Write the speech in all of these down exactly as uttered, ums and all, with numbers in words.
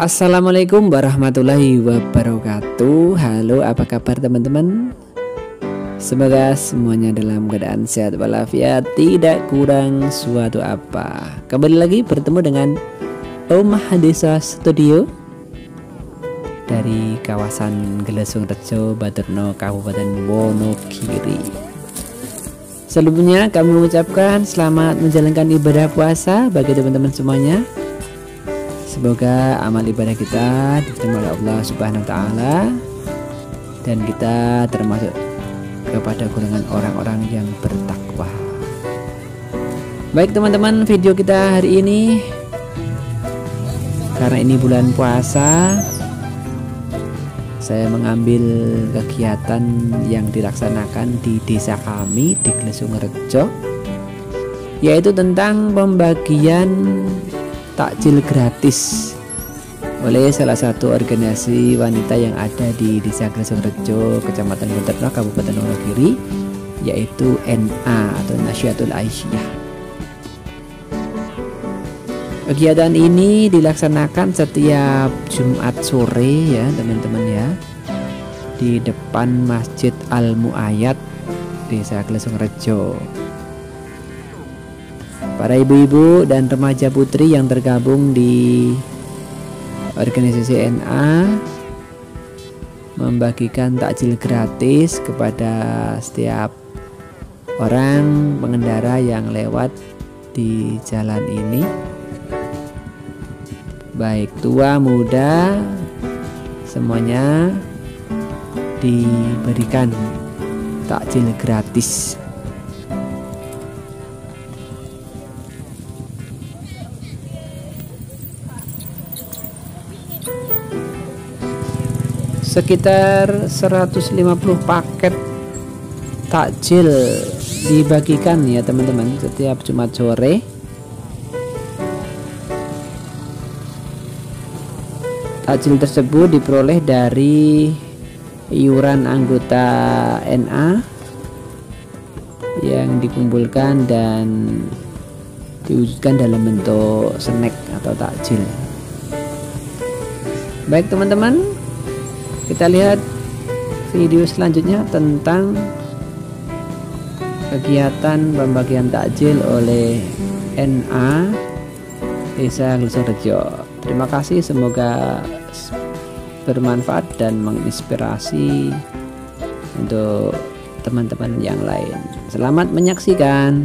Assalamualaikum warahmatullahi wabarakatuh. Halo, apa kabar teman-teman? Semoga semuanya dalam keadaan sehat walafiat, tidak kurang suatu apa. Kembali lagi bertemu dengan Om Desa Studio dari kawasan Gelesung Rejo, Baturno, Kabupaten Wonogiri. Sebelumnya kami mengucapkan selamat menjalankan ibadah puasa bagi teman-teman semuanya. Semoga amal ibadah kita diterima oleh Allah Subhanahu wa taala dan kita termasuk kepada golongan orang-orang yang bertakwa. Baik teman-teman, video kita hari ini karena ini bulan puasa, saya mengambil kegiatan yang dilaksanakan di desa kami di Gelesung Rejo, yaitu tentang pembagian takjil gratis oleh salah satu organisasi wanita yang ada di Desa Gelesung Rejo, Kecamatan Baturno, Kabupaten Wonogiri, yaitu N A atau Nasyatul Aisyah. Kegiatan ini dilaksanakan setiap Jumat sore ya teman-teman ya, di depan Masjid Al Muayyad Desa Gelesung Rejo. Para ibu-ibu dan remaja putri yang tergabung di organisasi N A membagikan takjil gratis kepada setiap orang pengendara yang lewat di jalan ini, baik tua muda semuanya diberikan takjil gratis. Sekitar seratus lima puluh paket takjil dibagikan ya teman-teman setiap Jumat sore. Takjil tersebut diperoleh dari iuran anggota N A yang dikumpulkan dan diwujudkan dalam bentuk snack atau takjil. Baik teman-teman, kita lihat video selanjutnya tentang kegiatan pembagian takjil oleh N A Desa Gelesung Rejo. Terima kasih, semoga bermanfaat dan menginspirasi untuk teman-teman yang lain. Selamat menyaksikan.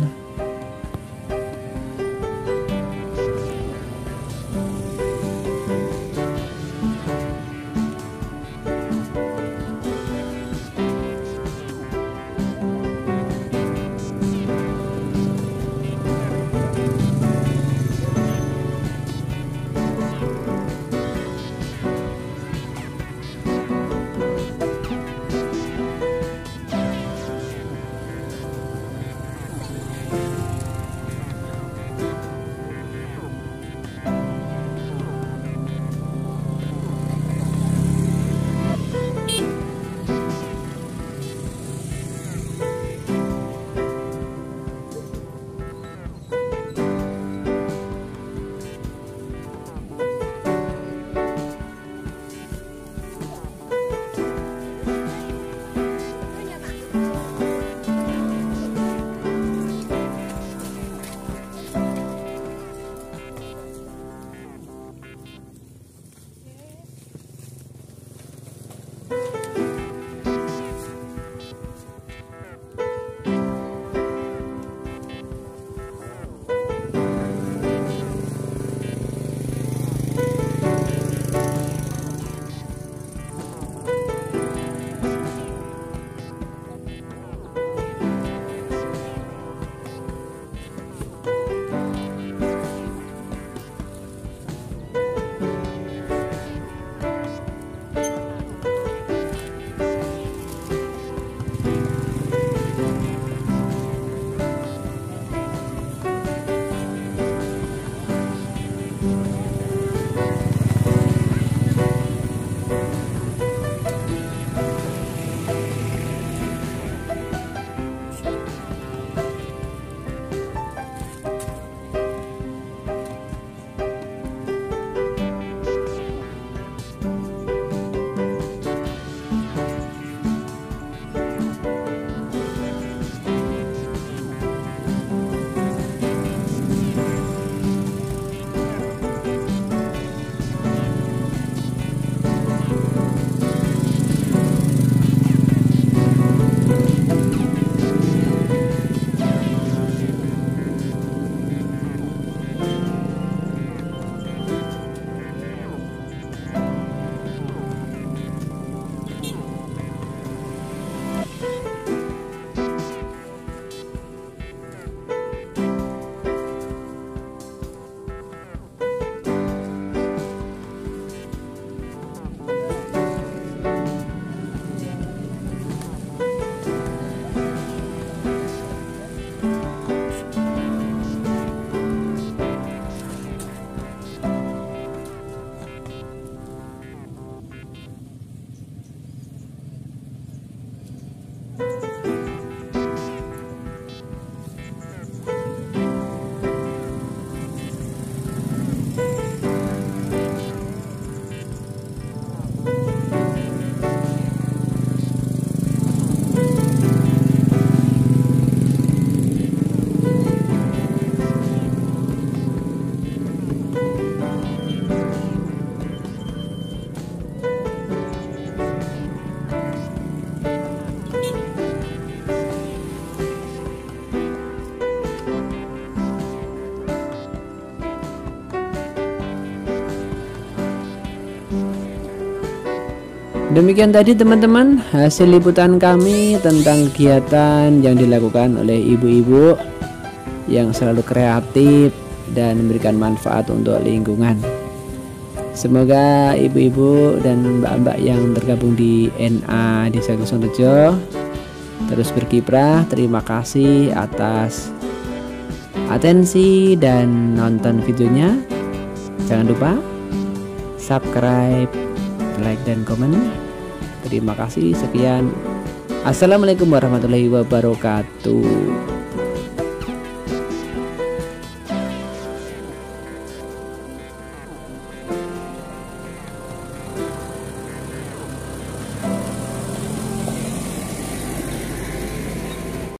Demikian tadi teman-teman hasil liputan kami tentang kegiatan yang dilakukan oleh ibu-ibu yang selalu kreatif dan memberikan manfaat untuk lingkungan. Semoga ibu-ibu dan mbak-mbak yang tergabung di N A Desa Glesunrejo terus berkiprah. Terima kasih atas atensi dan nonton videonya. Jangan lupa subscribe, like dan komen. Terima kasih, sekian. Assalamualaikum warahmatullahi wabarakatuh.